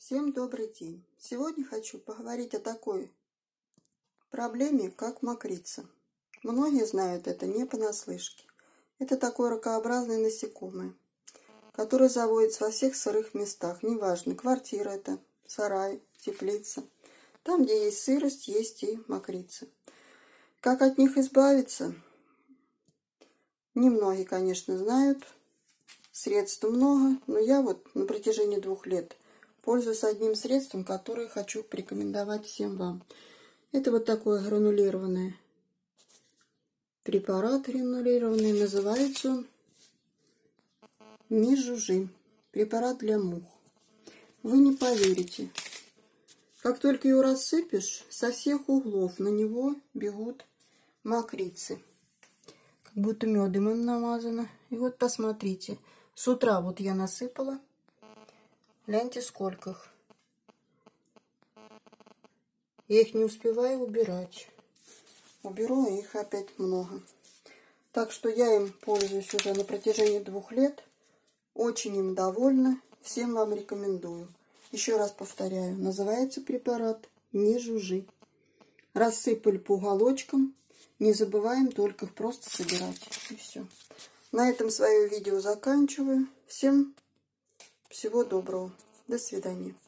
Всем добрый день! Сегодня хочу поговорить о такой проблеме, как мокрица. Многие знают это не понаслышке. Это такое ракообразное насекомое, которое заводится во всех сырых местах. Неважно, квартира это, сарай, теплица. Там, где есть сырость, есть и мокрица. Как от них избавиться? Немногие, конечно, знают. Средств много, но я вот на протяжении 2 лет пользуюсь одним средством, которое хочу порекомендовать всем вам. Это вот такой гранулированный препарат, называется он «Не жужжи», препарат для мух. Вы не поверите, как только его рассыпешь, со всех углов на него бегут мокрицы, как будто медом им намазано. И вот посмотрите, с утра вот я насыпала. Гляньте, сколько их. Я их не успеваю убирать. Уберу, и их опять много. Так что я им пользуюсь уже на протяжении 2 лет. Очень им довольна. Всем вам рекомендую. Еще раз повторяю. Называется препарат «Не жужжи». Рассыпали по уголочкам. Не забываем только их просто собирать. И все. На этом свое видео заканчиваю. Всем всего доброго. До свидания.